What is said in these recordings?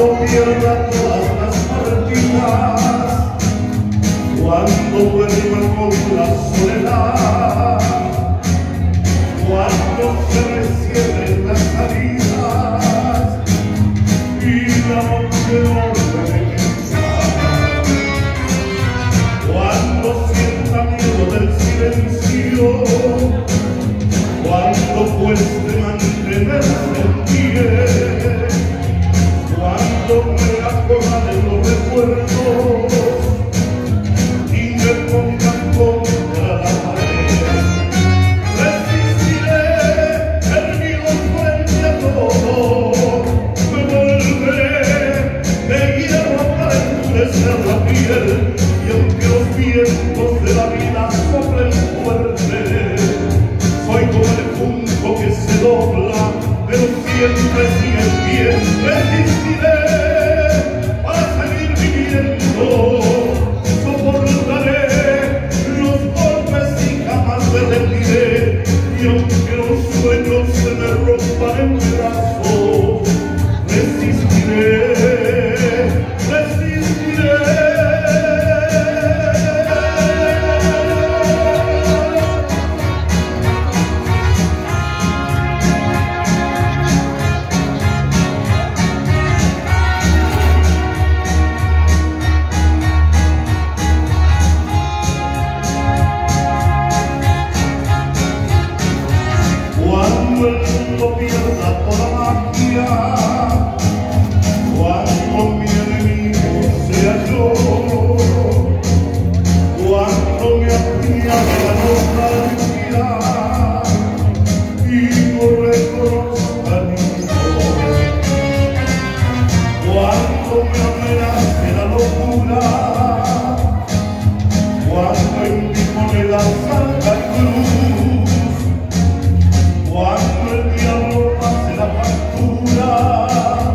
pierda todas las partidas, cuando duerma con la soledad, cuando se me cierren las salidas y la noche no regresa, cuando sienta miedo del silencio, cuando cueste mantenerse en pie, cuando me acorralen los recuerdos y me pongan contra la pared, resistiré erguido frente a todo, me volveré de hierro para endurecer la piel, y aunque los vientos de la vida soplen fuerte, soy como el junco que se dobla, pero siempre sigue en pie. Resistiré para seguir viviendo, soportaré los golpes y jamás me rendiré, y aunque los sueños se me rompan en pedazos, resistiré, resistiré. Cuando el mundo pierda toda magia, cuando mi enemigo sea yo, cuando me apiade la nostalgia y no reconozca mi voz, cuando me amenace la locura, cuando en mi moneda salga cruz, cuando el diablo pase la factura,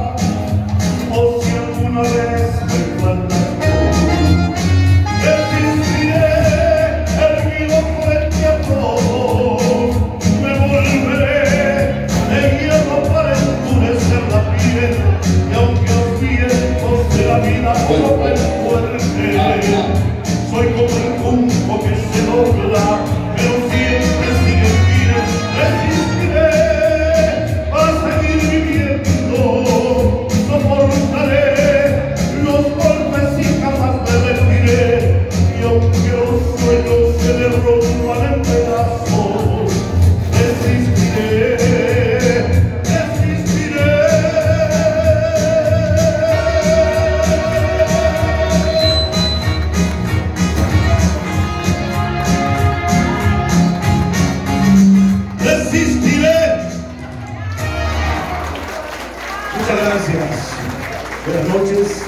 o si alguna vez me falta luz, resistiré erguido frente a todo, me volveré de hierro para endurecer la piel, y aunque los vientos de la vida soplen fuerte, soy como el junco que se dobla, pero siempre sigue en pie. Resistiré para seguir viviendo, soportaré los golpes y jamás me rendiré, y aunque los sueños se me rompan en pedazos, resistiré, resistiré. Resistiré. Muchas gracias. Buenas noches.